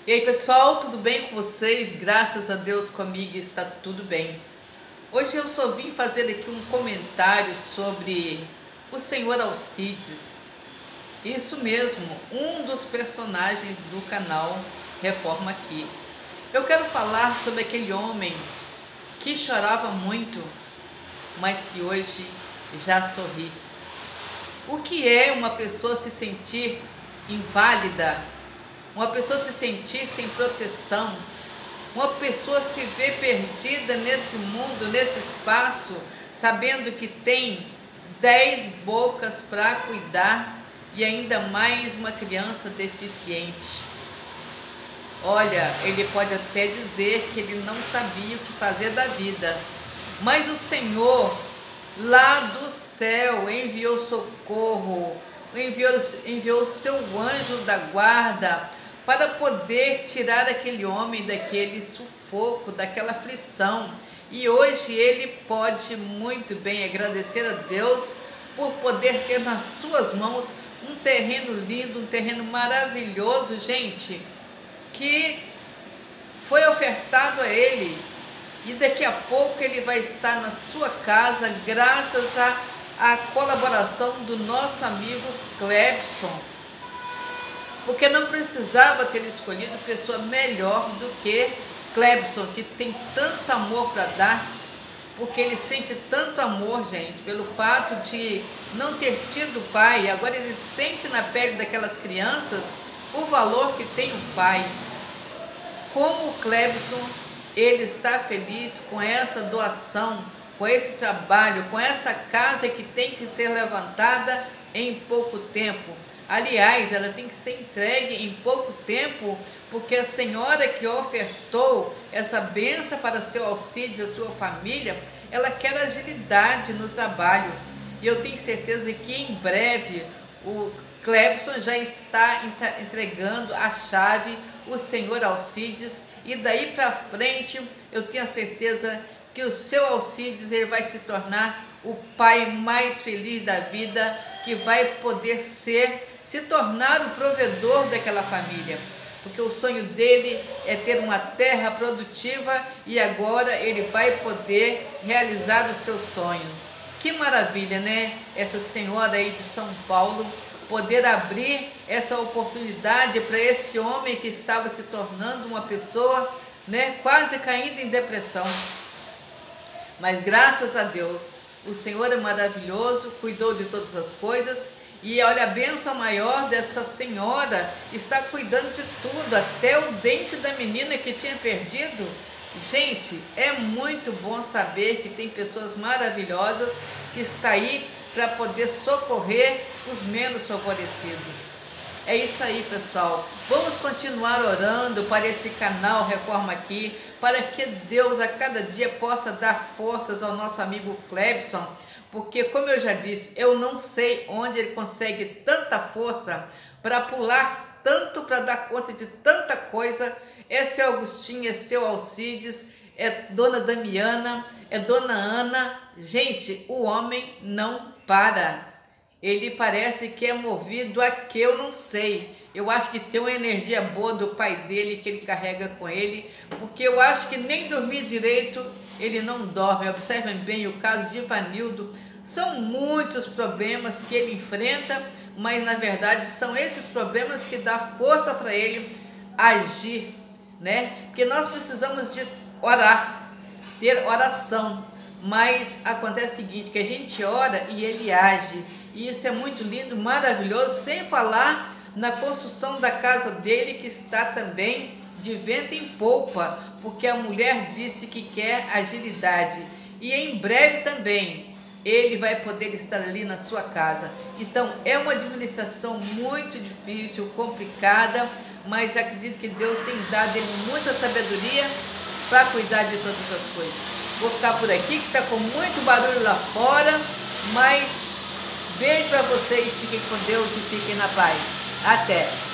E aí pessoal, tudo bem com vocês? Graças a Deus comigo está tudo bem. Hoje eu só vim fazer aqui um comentário sobre o Senhor Alcides. Isso mesmo, um dos personagens do canal Reforma Aqui. Eu quero falar sobre aquele homem que chorava muito, mas que hoje já sorri. O que é uma pessoa se sentir inválida? Uma pessoa se sentir sem proteção, uma pessoa se ver perdida nesse mundo, nesse espaço, sabendo que tem 10 bocas para cuidar e ainda mais uma criança deficiente. Olha, ele pode até dizer que ele não sabia o que fazer da vida, mas o Senhor lá do céu enviou socorro, enviou o seu anjo da guarda para poder tirar aquele homem daquele sufoco, daquela aflição. E hoje ele pode muito bem agradecer a Deus por poder ter nas suas mãos um terreno lindo, um terreno maravilhoso, gente, que foi ofertado a ele. E daqui a pouco ele vai estar na sua casa graças à colaboração do nosso amigo Clebson. Porque não precisava ter escolhido pessoa melhor do que Clebson, que tem tanto amor para dar, porque ele sente tanto amor, gente, pelo fato de não ter tido pai. Agora ele sente na pele daquelas crianças o valor que tem o pai. Como o Clebson, ele está feliz com essa doação, com esse trabalho, com essa casa que tem que ser levantada em pouco tempo. Aliás, ela tem que ser entregue em pouco tempo, porque a senhora que ofertou essa bênção para seu Alcides e a sua família, ela quer agilidade no trabalho. E eu tenho certeza que em breve o Clebson já está entregando a chave, o senhor Alcides, e daí para frente eu tenho a certeza que o seu Alcides ele vai se tornar o pai mais feliz da vida, que vai poder se tornar o provedor daquela família, porque o sonho dele é ter uma terra produtiva e agora ele vai poder realizar o seu sonho. Que maravilha, né? Essa senhora aí de São Paulo poder abrir essa oportunidade para esse homem que estava se tornando uma pessoa, né, quase caindo em depressão. Mas graças a Deus, o Senhor é maravilhoso, cuidou de todas as coisas. E olha, a bênção maior dessa senhora está cuidando de tudo, até o dente da menina que tinha perdido. Gente, é muito bom saber que tem pessoas maravilhosas que estão aí para poder socorrer os menos favorecidos. É isso aí, pessoal. Vamos continuar orando para esse canal Reforma Aqui, para que Deus a cada dia possa dar forças ao nosso amigo Clebson. Porque, como eu já disse, eu não sei onde ele consegue tanta força para pular tanto, para dar conta de tanta coisa. É seu Agostinho, é seu Alcides, é dona Damiana, é dona Ana. Gente, o homem não para. Ele parece que é movido a que eu não sei. Eu acho que tem uma energia boa do pai dele que ele carrega com ele, porque eu acho que nem dormir direito ele não dorme. Observem bem o caso de Ivanildo. São muitos problemas que ele enfrenta, mas na verdade são esses problemas que dão força para ele agir, né? Porque nós precisamos de orar, ter oração, mas acontece o seguinte, que a gente ora e ele age, e isso é muito lindo, maravilhoso, sem falar na construção da casa dele, que está também de vento em polpa, porque a mulher disse que quer agilidade, e em breve também ele vai poder estar ali na sua casa. Então é uma administração muito difícil, complicada, mas acredito que Deus tem dado ele muita sabedoria para cuidar de todas as coisas. Vou ficar por aqui, que está com muito barulho lá fora, mas beijo para vocês, fiquem com Deus e fiquem na paz. Até!